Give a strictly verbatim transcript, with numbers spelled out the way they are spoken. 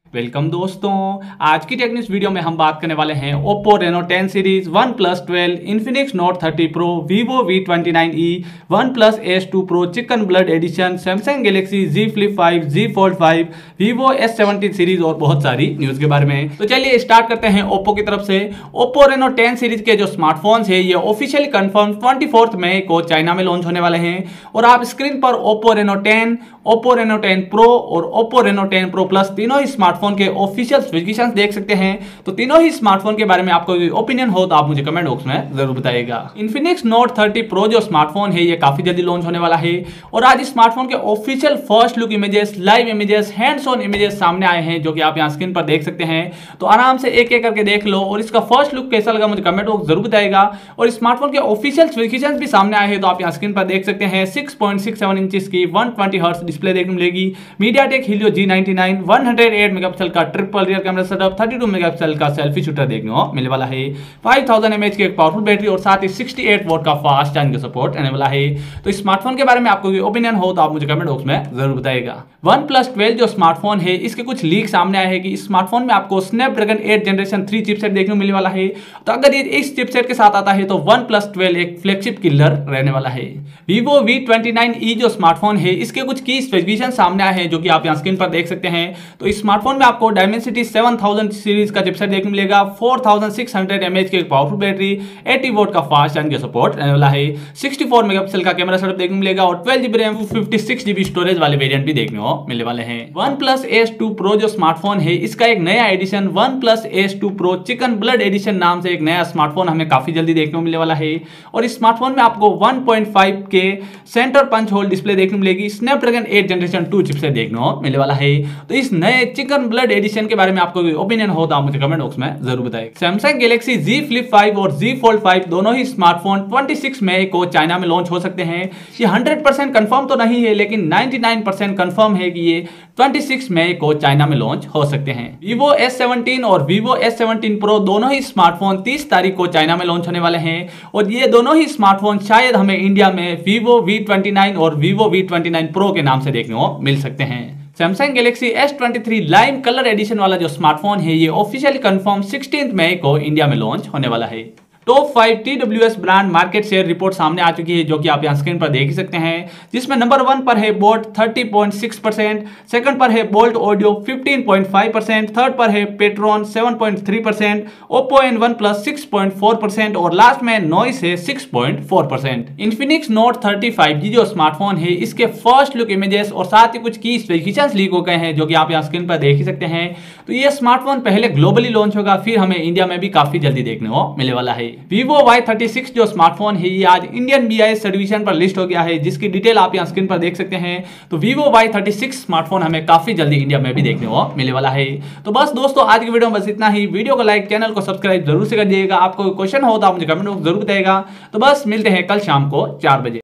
Welcome दोस्तों, आज की टेक न्यूज़ वीडियो में हम बात करने वाले हैं Oppo Reno ten series, one plus twelve, Infinix Note thirty Pro, Vivo V twenty nine E, OnePlus S two Pro, chicken blood edition, Samsung Galaxy Z Flip five, Z Fold five, Vivo S seventeen series और बहुत सारी news के बारे में। तो चलिए start करते हैं Oppo की तरफ से। Oppo Reno टेन सीरीज के जो स्मार्टफोन्स है ये ऑफिशियली कंफर्म ट्वेंटी फोर्थ मई को चाइना में लॉन्च होने वाले हैं और आप स्क्रीन पर Oppo Reno ten, Oppo Reno ten Pro और Oppo Reno ten Pro Plus तीनों ही स्मार्टफोन के ऑफिशियल स्पेसिफिकेशंस देख सकते हैं। तो तीनों ही स्मार्टफोन के बारे में आपको ओपिनियन हो तो आप मुझे कमेंट बॉक्स में जरूर बताइएगा। Infinix Note थर्टी Pro जो स्मार्टफोन है ये काफी जल्दी लॉन्च होने वाला है और आज इस स्मार्टफोन के official first look images, live images, hands on images सामने आए हैं जो कि आप यहाँ स्क्रीन पर देख सकते हैं। तो आराम से एक एक करके देख लो और इसका फर्स्ट लुक कैसा लगा मुझे कमेंट बॉक्स जरूर बताइएगा। और स्मार्टफोन के ऑफिशियल स्पेसिफिकेशंस भी सामने आए हैं तो आप यहाँ स्क्रीन पर देख सकते हैं। Six point six seven inches की वन ट्वेंटी हर्ट्ज डिस्प्ले देखने मिलेगी। MediaTek Helio G ninety nine, one hundred eight megapixel का triple rear camera setup, thirty two megapixel का सेल्फी शूटर देखने को मिलने वाला है। फाइव थाउजेंड एमएएच की एक पावरफुल बैटरी और साथ ही सिक्सटी एट वोल्ट का फास्ट चार्जिंग का सपोर्ट रहने वाला है। तो इस स्मार्टफोन के बारे में आपको कोई ओपिनियन हो तो आप मुझे कमेंट बॉक्स में जरूर बताइएगा। वन प्लस ट्वेल्व जो स्मार्टफोन है इसके कुछ लीक सामने आए हैं कि इस स्मार्टफोन में आपको Snapdragon eight generation three chipset देखने को मिलने वाला है। तो अगर ये इस चिपसेट के साथ आता है तो वन प्लस ट्वेल्व एक फ्लैगशिप किलर रहने वाला है। Vivo V twenty nine E जो स्मार्टफोन है इसके कुछ की स्पेसिफिकेशन सामने आए हैं जो कि आप यहाँ स्क्रीन पर देख सकते हैं। तो इस स्मार्टफोन में आपको डायमेंसिटी सेवन थाउजेंड सीरीज का चिपसेट देखने मिलेगा। Four thousand six hundred mAh की एक पावरफुल बैटरी, एटी वोल्ट का फास्ट चार्जिंग का सपोर्ट रहने वाला है। सिक्सटी फोर मेगापिक्सल का कैमरा सेटअप देखने मिलेगा और twelve GB RAM, fifty six GB storage वाले वेरिएंट भी देखने को मिलने वाले हैं। OnePlus एस टू Pro जो स्मार्टफोन है इसका एक नया edition OnePlus S two Pro chicken blood edition नाम से एक नया स्मार्टफोन हमें काफी जल्दी देखने को मिलने वाला है। और इस स्मार्टफोन में आपको one point five K centre punch hole display देखने मिलेगी। Snapdragon eight generation two chipset देखने को मिलने वाला है। तो इस नए चिकन ब्लड एडिशन के बारे में आपको ओपिनियन हो तो आप मुझे कमेंट बॉक्स में जरूर बताइए। Samsung Galaxy Z Flip five और Z Fold फाइव दोनों ही स्मार्टफोन ट्वेंटी सिक्स मई को चाइना में लॉन्च हो सकते हैं। ये हंड्रेड परसेंट कंफर्म तो नहीं है लेकिन नाइंटी नाइन परसेंट कंफर्म है कि ये ट्वेंटी सिक्स मई को चाइना में लॉन्च हो सकते हैं। Vivo एस सेवनटीन और Vivo एस सेवनटीन Pro दोनों ही स्मार्टफोन तीस तारीख को चाइना में लॉन्च होने वाले हैं और ये दोनों ही स्मार्टफोन शायद हमें इंडिया में Vivo वी ट्वेंटी नाइन और Vivo V twenty nine Pro के नाम से देखने को मिल सकते हैं। Samsung Galaxy S twenty three lime colour edition वाला जो स्मार्टफोन है ये ऑफिशियली कंफर्म सिक्सटीन्थ मई को इंडिया में लॉन्च होने वाला है। Top five T W S brand market share report सामने आ चुकी है जो कि आप यहाँ स्क्रीन पर देख ही सकते हैं, जिसमें नंबर वन पर है Boat thirty point six percent, second पर है Boult audio fifteen point five percent, third पर है Ptron seven point three percent, Oppo and one plus six point four percent और लास्ट में नॉइस है six point four percent. Infinix Note thirty five G जो smartphone है इसके first look images और साथ ही कुछ की स्पेसिफिकेशंस लीक हो गए हैं जो कि आप यहाँ स्क्रीन पर देख ही सकते हैं। तो ये स्मार्टफोन पहले ग्लोबली लॉन्च होगा फिर हमें इंडिया में भी काफी जल्दी देखने को मिलने वाला है। Vivo वाई थर्टी सिक्स जो स्मार्टफोन है ये आज Indian B I S certification पर लिस्ट हो गया है जिसकी डिटेल आप यहाँ स्क्रीन पर देख सकते हैं। तो Vivo Y thirty six smartphone हमें काफी जल्दी इंडिया में भी देखने को मिलने वाला है। तो बस दोस्तों आज की वीडियो में बस इतना ही। वीडियो को लाइक, चैनल को सब्सक्राइब जरूर से कर दिएगा। आपको क्वेश्चन हो तो आप मुझे कमेंट बॉक्स जरूर बताइएगा। तो बस मिलते हैं कल शाम को चार बजे।